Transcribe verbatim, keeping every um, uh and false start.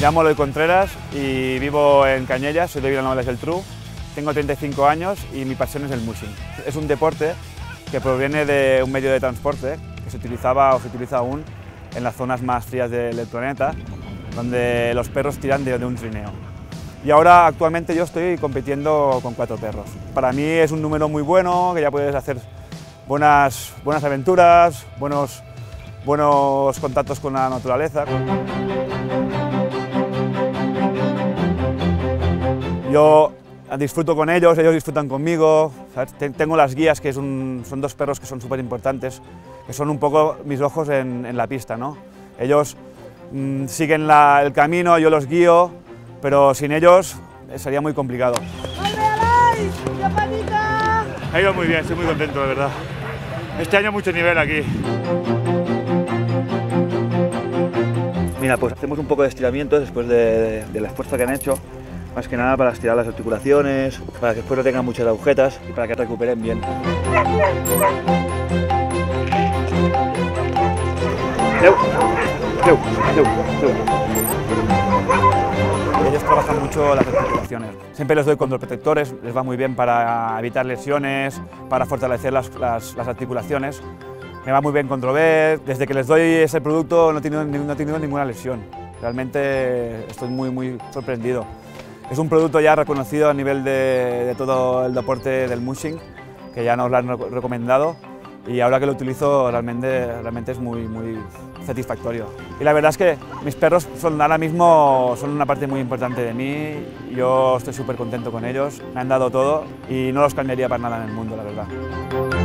llamo Eloy Contreras y vivo en Cañellas, soy de Vilanova y la Geltrú. Tengo treinta y cinco años y mi pasión es el mushing. Es un deporte que proviene de un medio de transporte que se utilizaba o se utiliza aún en las zonas más frías del, del planeta, donde los perros tiran de, de un trineo. Y ahora actualmente yo estoy compitiendo con cuatro perros. Para mí es un número muy bueno, que ya puedes hacer buenas, buenas aventuras, buenos, buenos contactos con la naturaleza. Yo disfruto con ellos, ellos disfrutan conmigo, ¿sabes? Tengo las guías, que es un, son dos perros que son súper importantes, que son un poco mis ojos en, en la pista, ¿no? Ellos mmm, siguen la, el camino, yo los guío, pero sin ellos sería muy complicado. Ha ido muy bien, estoy muy contento, de verdad. Este año mucho nivel aquí. Mira, pues hacemos un poco de estiramiento después de, de, del esfuerzo que han hecho, más que nada para estirar las articulaciones, para que después no tengan muchas agujetas y para que recuperen bien. Leu, leu, leu, leu. Ellos trabajan mucho las articulaciones. Siempre les doy condroprotectores, les va muy bien para evitar lesiones, para fortalecer las, las, las articulaciones. Me va muy bien Condrovet, desde que les doy ese producto no he tenido, no he tenido ninguna lesión. Realmente estoy muy, muy sorprendido. Es un producto ya reconocido a nivel de, de todo el deporte del mushing, que ya nos lo han recomendado, y ahora que lo utilizo realmente, realmente es muy, muy satisfactorio. Y la verdad es que mis perros son ahora mismo son una parte muy importante de mí, yo estoy súper contento con ellos, me han dado todo y no los cambiaría para nada en el mundo, la verdad.